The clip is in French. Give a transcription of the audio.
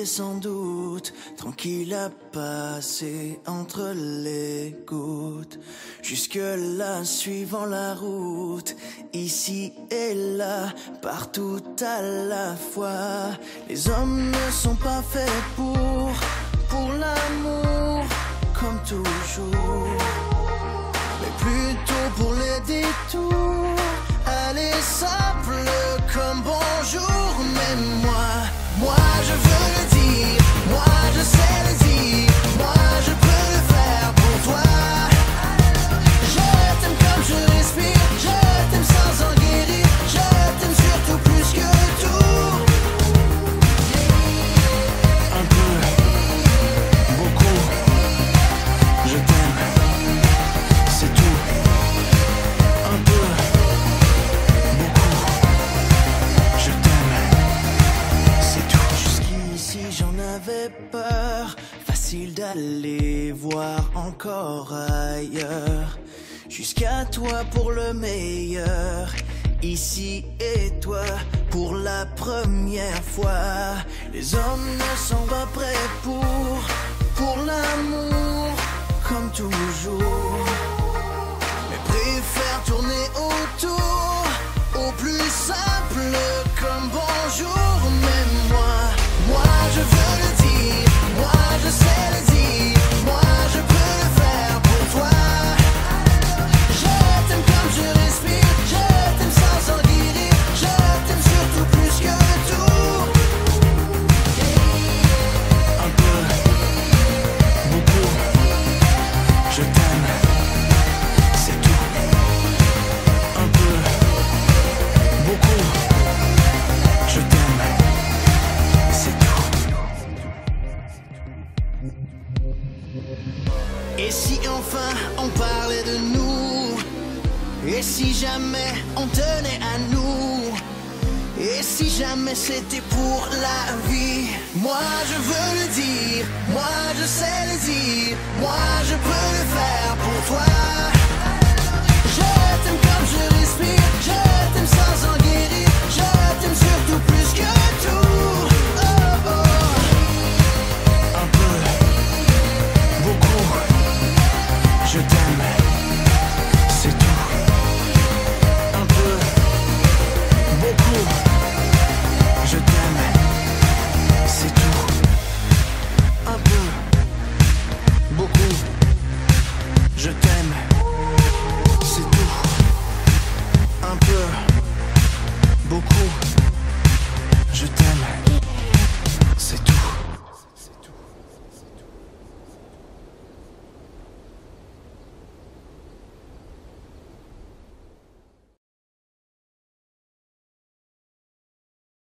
était sans doute tranquille à passer entre les gouttes. Jusque-là, suivant la route, ici et là, partout à la fois. Les hommes ne sont pas faits pour l'amour, comme toujours, mais plutôt pour les détours. Aller simple comme bonjour, mais moi je veux le dire, moi je sais le dire, moi je peux le faire pour toi. Je t'aime comme je respire, je t'aime sans en guérir, je t'aime surtout plus que tout. Un peu, beaucoup, je t'aime, c'est tout. Un peu, je t'aime, c'est tout. Jusqu'ici j'en avais peur, facile d'aller voir encore ailleurs. Jusqu'à toi pour le meilleur, ici et toi pour la première fois. Les hommes ne sont pas prêts pour l'amour, comme toujours, mais préfèrent tourner autour, au plus simple comme bonjour. Mais moi je veux le dire, moi je sais le dire, moi je peux le faire pour toi. Je t'aime comme je respire, je t'aime sans en guérir, je t'aime surtout plus que tout. Un peu, beaucoup, je t'aime, c'est tout. Un peu, beaucoup, je t'aime, c'est tout. Et si enfin on parlait de nous, et si jamais on tenait à nous, et si jamais c'était pour la vie. Moi je veux le dire, moi je sais le dire, moi je peux le faire pour toi. Je t'aime comme je respire, je t'aime sans en guérir, je t'aime surtout plus que tout. Oh, oh. Un peu, beaucoup, je t'aime, c'est tout. Un peu, beaucoup, je t'aime, c'est tout. Un peu, beaucoup, je t'aime, c'est tout. Un peu, beaucoup.